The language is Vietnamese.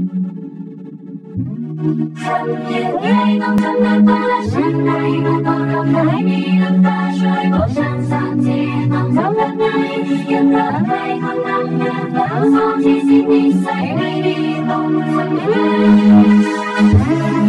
深夜里浓浓的歌声，那一个光荣海你的大水，我想想起浓浓的爱，有個愛過男人，我放棄是你，誰為你動情愛。